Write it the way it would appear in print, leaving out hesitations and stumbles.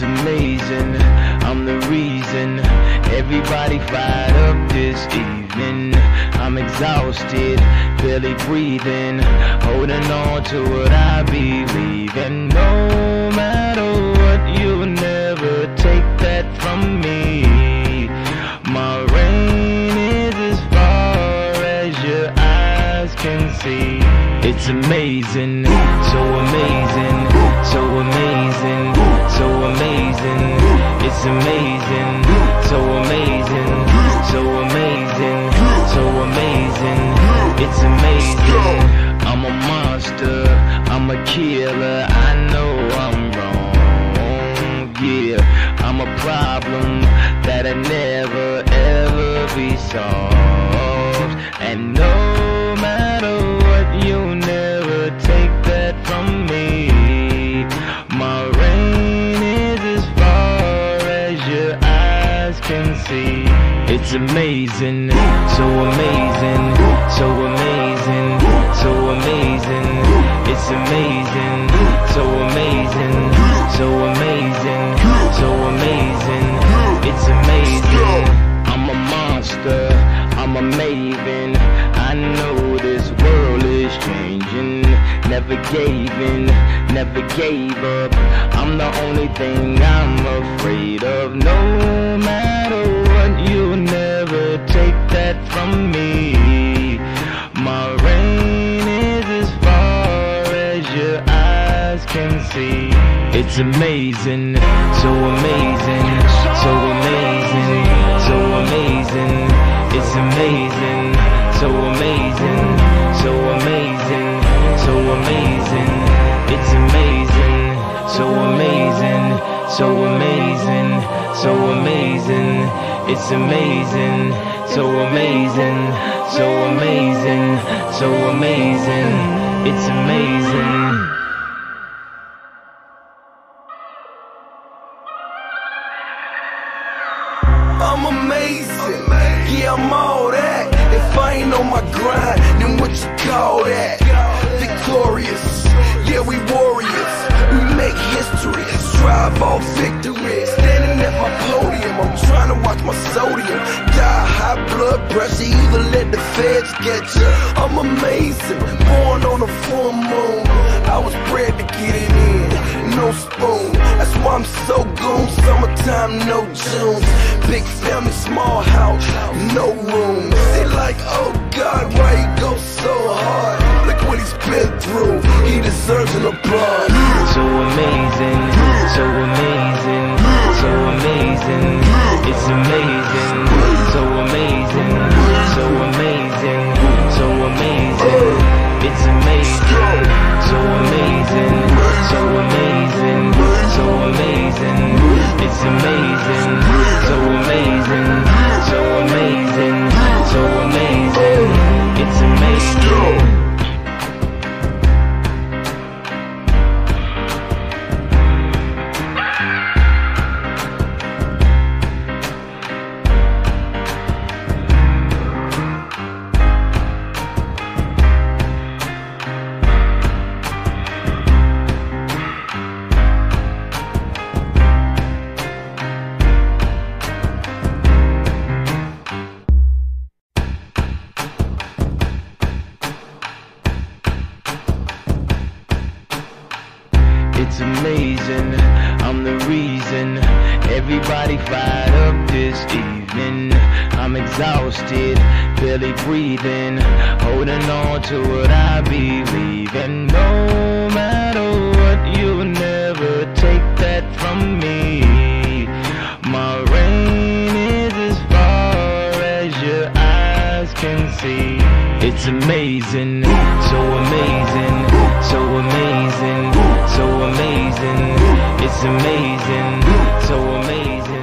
It's amazing, I'm the reason everybody fired up this evening. I'm exhausted, barely breathing, holding on to what I believe. And no matter what, you'll never take that from me. My reign is as far as your eyes can see. It's amazing, so amazing, so amazing, so amazing. It's amazing, so amazing, so amazing, so amazing. It's amazing. I'm a monster, I'm a killer, I know I'm wrong, yeah. I'm a problem that'll never ever be solved. And no matter what, you'll never take that from me. My reign is as far as your eyes can see. It's amazing, so amazing, so amazing, so amazing. It's amazing, so amazing, so amazing, so amazing. It's amazing. I'm a monster, I'm a maven. I know this world is changing. Never gave in, never gave up. I'm the only thing I'm afraid of. No matter what, you'll never take that from me. My reign is as far as your eyes can see. It's amazing, so amazing, so amazing, so amazing. It's amazing, so amazing, so amazing, so amazing. It's amazing, so amazing, so amazing, so amazing. It's amazing, so amazing, so amazing, so amazing. It's amazing. I'm amazing, yeah, I'm all that. If I ain't on my grind, then what you call that? Victorious, yeah, we warriors. We make history, strive all victory. Standing at my podium, I'm trying to watch my sodium. Die high blood pressure, either let the feds get you. I'm amazing, born on a full moon. I was bred to get it in, no spoon. That's why I'm so goon, summertime, no June. Big family, small house, no room. They like, oh God, why he go so hard? Look what he's been through, he deserves an applause. So amazing, so amazing, so amazing. It's amazing, so amazing, so amazing, so amazing. It's amazing, so amazing, so amazing, so amazing. It's amazing, so amazing, so amazing, so amazing. It's amazing. It's amazing, I'm the reason everybody fired up this evening. I'm exhausted, barely breathing, holding on to what I believe. And no matter what, you'll never take that from me. My reign is as far as your eyes can see. It's amazing, so amazing, so amazing, so amazing. It's amazing, so amazing.